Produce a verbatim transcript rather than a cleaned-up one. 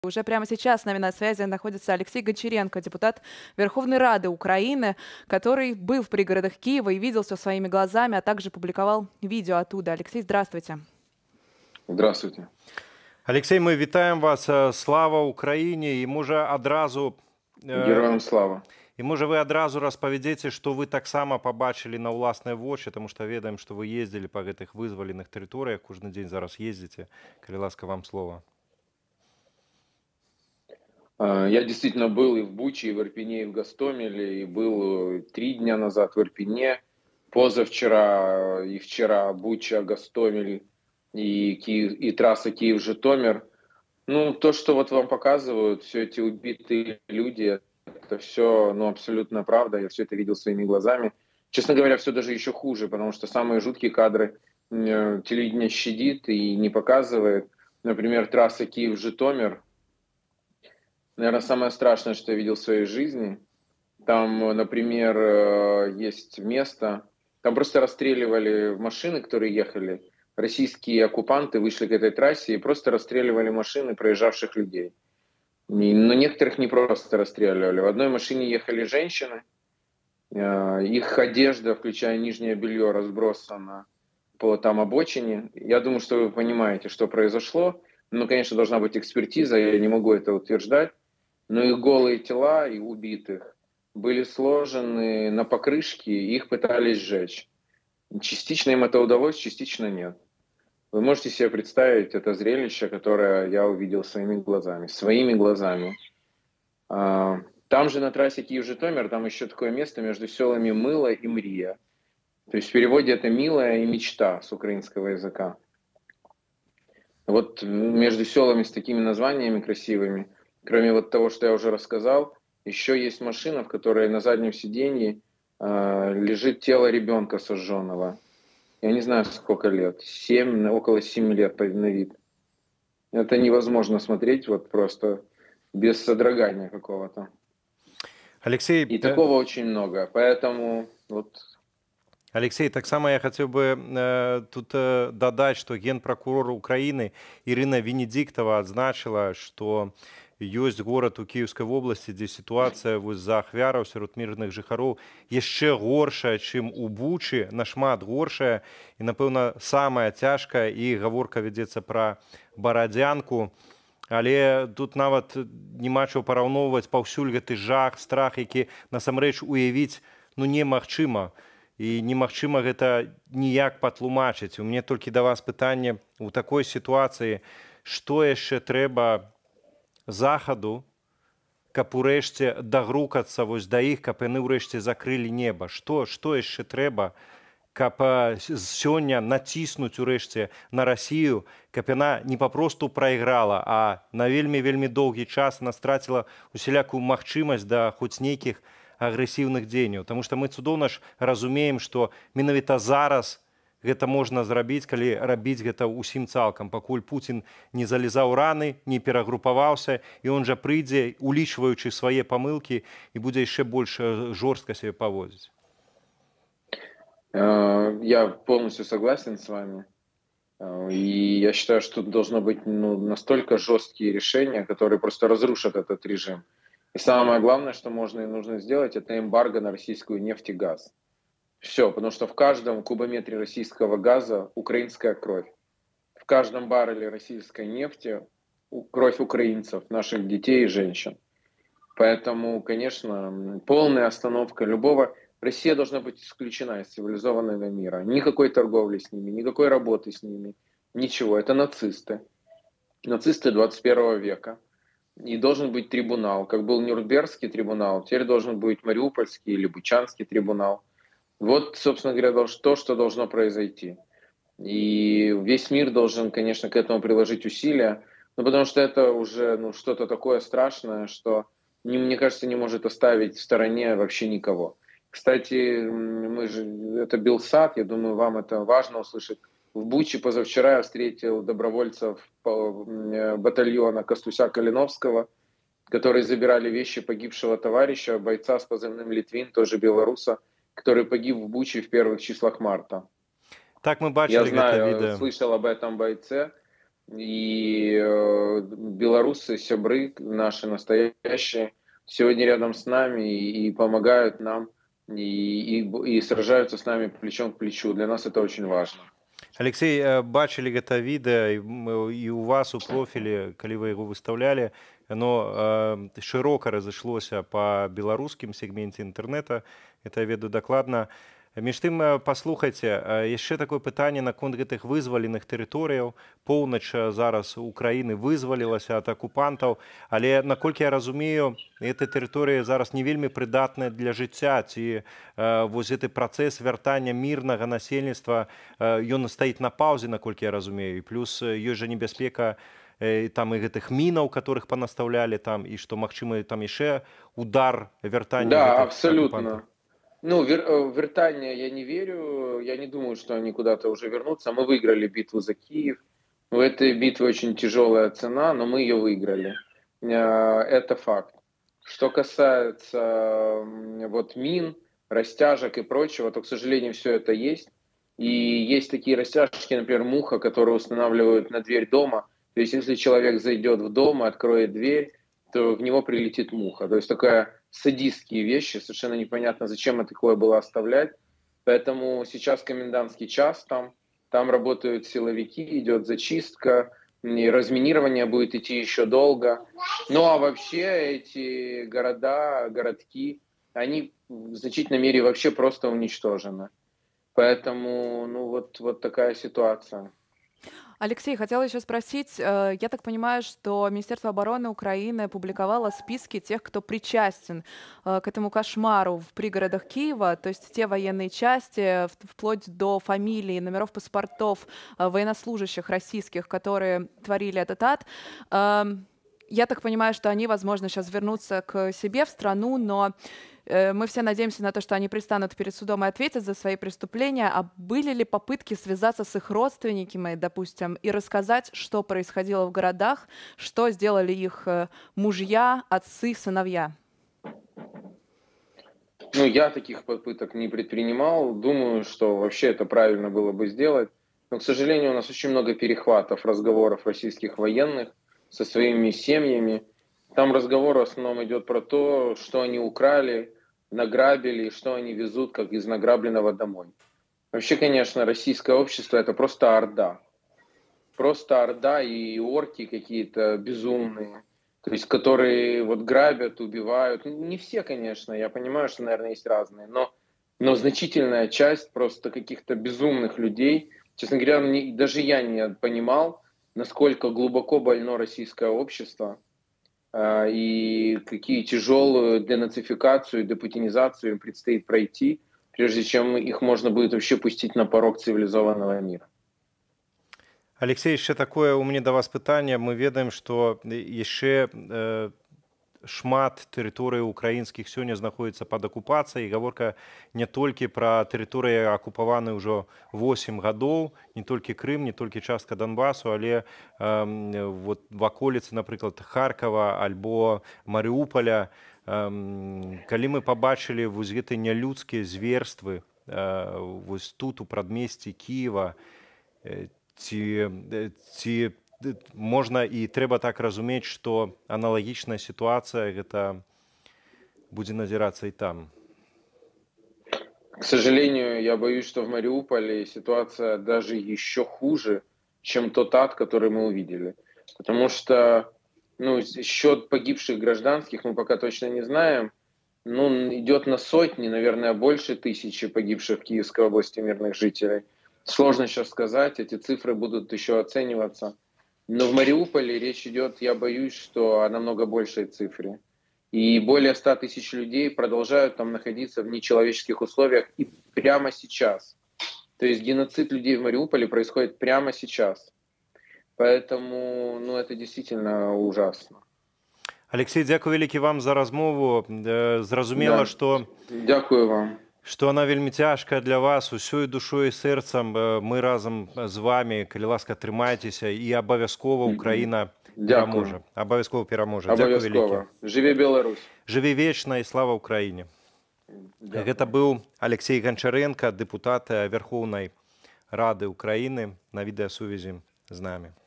Уже прямо сейчас с нами на связи находится Алексей Гончаренко, депутат Верховной Рады Украины, который был в пригородах Киева и видел все своими глазами, а также публиковал видео оттуда. Алексей, здравствуйте. Здравствуйте. Алексей, ми вітаємо вас. Слава Україні. І може одразу Героям слава. І може ви одразу розповідете, що ви так само побачили на власне вочі, тому що ведаємо, що ви їздили по гэтых визволених територіях, кожен день зараз їздите. Коли ласка, вам слово. Я действительно был и в Буче, и в Ирпене, и в Гостомеле, и был три дня назад в Ирпене, позавчера и вчера Буча, Гостомель и, Киев, и трасса Киев-Житомир. Ну, то, что вот вам показывают, все эти убитые люди, это все, ну, абсолютно правда, я все это видел своими глазами. Честно говоря, все даже еще хуже, потому что самые жуткие кадры телевидение щадит и не показывает. Например, трасса Киев-Житомир. Наверное, самое страшное, что я видел в своей жизни. Там, например, есть место, там просто расстреливали машины, которые ехали. Российские оккупанты вышли к этой трассе и просто расстреливали машины проезжавших людей. Но некоторых не просто расстреливали. В одной машине ехали женщины, их одежда, включая нижнее белье, разбросана по там обочине. Я думаю, что вы понимаете, что произошло. Ну, конечно, должна быть экспертиза, я не могу это утверждать. Но их голые тела и убитых были сложены на покрышке, и их пытались сжечь. Частично им это удалось, частично нет. Вы можете себе представить это зрелище, которое я увидел своими глазами. Своими глазами. Там же на трассе Киев-Житомир, там еще такое место между селами Мыло и Мрия. То есть в переводе это «милая» и «мечта» с украинского языка. Вот между селами с такими названиями красивыми, кроме вот того, что я уже рассказал, еще есть машина, в которой на заднем сиденье э, лежит тело ребенка сожженного. Я не знаю, сколько лет, семь, около семи лет на вид. Это невозможно смотреть вот просто без содрогания какого-то. Алексей, и такого очень много, поэтому вот. Алексей, так само я хотел бы э, тут э, додать, что генпрокурор Украины Ирина Венедиктова отзначила, что есть город у Киевской области, где ситуация из-за ахвяров среди мирных жыхароў еще горшая, чем у Бучи, нашмат горшая, и, напевно, самая тяжкая, и гаворка ведется про Бородянку. Але тут нават няма чаго параўноўваць паўсюль гэты жах, страх, які насамрэч уявіць ну немагчыма. І немагчыма гэта ніяк патлумачыць. У мяне толькі да вас пытанне у такой сітуацыі, што яшчэ трэба захаду, каб урэшце дагрукацца вось да іх, каб яны ўрэшце закрылі неба. Што, што яшчэ трэба, каб сёння націснуць урэшце на Расію, каб яна не папросту прайграла, а на вельмі-вельмі доўгі час она страціла усялякую магчымасць да хоць нейкіх агрэсіўных дзеянняў. Таму што мы цудоўна ж разумеем, што менавіта зараз гэта можна зрабіць, калі рабіць гэта ўсім цалкам, пакуль Пуцін не залезаў раны, не перагрупаваўся, і он жа прыйдзе, улічваючы свае памылкі, і будзе яшчэ больш жорстка себе паводзіць. Я полностью согласен с вами. И я считаю, что должно быть ну, настолько жесткие решения, которые просто разрушат этот режим. И самое главное, что можно и нужно сделать, это эмбарго на российскую нефть и газ. Все, потому что в каждом кубометре российского газа украинская кровь. В каждом барреле российской нефти кровь украинцев, наших детей и женщин. Поэтому, конечно, полная остановка любого... Россия должна быть исключена из цивилизованного мира. Никакой торговли с ними, никакой работы с ними, ничего. Это нацисты. Нацисты двадцать первого века. И должен быть трибунал. Как был Нюрнбергский трибунал, теперь должен быть Мариупольский или Бучанский трибунал. Вот, собственно говоря, то, что должно произойти. И весь мир должен, конечно, к этому приложить усилия. Ну, потому что это уже ну, что-то такое страшное, что, мне кажется, не может оставить в стороне вообще никого. Кстати, мы же, это Белсат, я думаю, вам это важно услышать. В Буче позавчера я встретил добровольцев батальона Костуся-Калиновского, которые забирали вещи погибшего товарища, бойца с позывным Литвин, тоже белоруса, который погиб в Буче в первых числах марта. Так мы бачили. Я знаю, слышал об этом бойце. И э, белорусы, сябры наши настоящие, сегодня рядом с нами и, и помогают нам, и, и, и сражаются с нами плечом к плечу. Для нас это очень важно. Алексей, э, бачили гэта відэа і м, і у вас у профілі, калі вы яго выстаўлялі, яно э, шырока разышлося па беларускім сегменце інтэрнэта, это я ведаю дакладна. Між тым, э, паслухайце, э, яшчэ такое пытанне наконт гэтых вызваленых тэрыторыяў. Поўнач э, зараз Украіны вызвалілася ад акупантаў, але, наколькі я разумею, гэты тэрыторыі зараз не вельмі прыдатныя для жыцця, ці э, вось гэты працэс вяртання мірнага насельніцтва, э, ён стаіць на паўзе, наколькі я разумею, і плюс э, ёсць жа небяспека э, там і гэтых мінаў, которых панастаўлялі там, і што магчымы там яшчэ удар вяртання Да, гэтых абсолютно. акупантаў. Ну, вер, э, вертание я не верю, я не думаю, что они куда-то уже вернутся. Мы выиграли битву за Киев. У этой битвы очень тяжелая цена, но мы ее выиграли. Э, Это факт. Что касается м, вот мин, растяжек и прочего, то, к сожалению, все это есть. И есть такие растяжки, например, муха, которые устанавливают на дверь дома. То есть, если человек зайдет в дом и откроет дверь, то в него прилетит муха. То есть такая садистские вещи, совершенно непонятно, зачем это такое было оставлять. Поэтому сейчас комендантский час там, там работают силовики, идет зачистка, и разминирование будет идти еще долго. Ну а вообще эти города, городки, они в значительной мере вообще просто уничтожены. Поэтому, ну вот, вот такая ситуация. Алексей, хотела еще спросить, э, я так понимаю, что Министерство обороны Украины публиковало списки тех, кто причастен э, к этому кошмару в пригородах Киева, то есть те военные части, в- вплоть до фамилий, номеров паспортов э, военнослужащих российских, которые творили этот ад. Эм, Я так понимаю, что они, возможно, сейчас вернутся к себе в страну, но э, мы все надеемся на то, что они предстанут перед судом и ответят за свои преступления. А были ли попытки связаться с их родственниками, допустим, и рассказать, что происходило в городах, что сделали их э, мужья, отцы, сыновья? Ну, я таких попыток не предпринимал. Думаю, что вообще это правильно было бы сделать. Но, к сожалению, у нас очень много перехватов разговоров российских военных со своими семьями. Там разговор в основном идет про то, что они украли, награбили, и что они везут как из награбленного домой. Вообще, конечно, российское общество — это просто орда. Просто орда и орки какие-то безумные, то есть которые вот грабят, убивают. Ну, не все, конечно, я понимаю, что, наверное, есть разные, но, но значительная часть просто каких-то безумных людей. Честно говоря, не- даже я не понимал, насколько глубоко больно российское общество, а, и какие тяжелую денацификацию, депутинизацию им предстоит пройти, прежде чем их можно будет вообще пустить на порог цивилизованного мира. Алексей, яшчэ такое у мяне да вас пытанне. Мы ведаем, што яшчэ э, шмат тэрыторый украінскіх сёння знаходзіцца пад акупацыяй. Гаворка не толькі пра тэрыторыі акупаваныя ўжо восем гадоў, не толькі Крым, не толькі частка Донбасу, але э, вот в аколіцы, напрыклад, Харкова альбо Марыуполя. Э, калі мы пабачылі вось гэты нялюдскія зверствы э, вось тут у прадмесці Кіева, э, ці, ці можна і трэба так разумець, што аналагічная сітуацыя гэта будзе назірацца і там? К сожалению, я боюсь, что в Мариуполе ситуация даже еще хуже, чем тот ад, который мы увидели. Потому что ну, счет погибших гражданских мы пока точно не знаем. Ну, идет на сотни, наверное, больше тысячи погибших в Киевской области мирных жителей. Сложно сейчас сказать, эти цифры будут еще оцениваться. Но в Мариуполе речь идет, я боюсь, что о намного большей цифре. И более ста тысяч людей продолжают там находиться в нечеловеческих условиях и прямо сейчас. То есть геноцид людей в Мариуполе происходит прямо сейчас. Поэтому ну, это действительно ужасно. Алексей, дзякуй вялікі вам за размову. Зразумела, Да. што Дякую вам. што она вельмі цяжкая для вас усёй душой і сэрцам. Мы разам з вами, калі ласка, трымайцеся, і абавязкова Украіна пераможа. Абавязкова пераможа. Дзякуй вялікі. Абавязкова. Жыве Беларусь. Жыве вечна і слава Ўкраіне. Дякую. Гэта быў Алексей Гончаренко, дэпутат Верхоўнай Рады Украіны, на відэасувязі з намі.